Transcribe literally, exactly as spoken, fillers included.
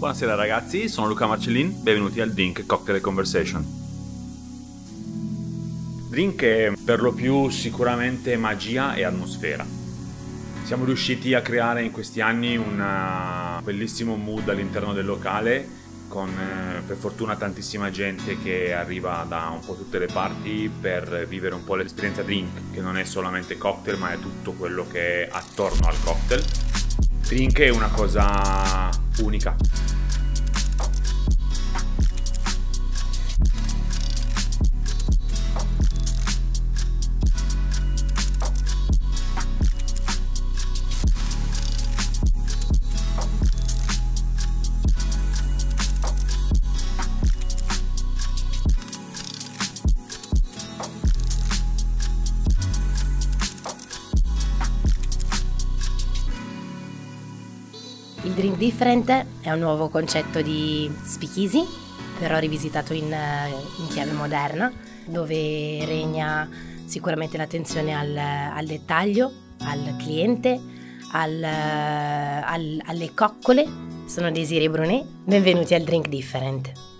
Buonasera ragazzi, sono Luca Marcellin, benvenuti al Drink Cocktail Conversation. Drink è per lo più sicuramente magia e atmosfera. Siamo riusciti a creare in questi anni un bellissimo mood all'interno del locale, con eh, per fortuna tantissima gente che arriva da un po' tutte le parti per vivere un po' l'esperienza drink, che non è solamente cocktail ma è tutto quello che è attorno al cocktail. Drink è una cosa unica. Il Drink Different è un nuovo concetto di speakeasy, però rivisitato in, in chiave moderna, dove regna sicuramente l'attenzione al, al dettaglio, al cliente, al, al, alle coccole. Sono Desiree Brunet, benvenuti al Drink Different.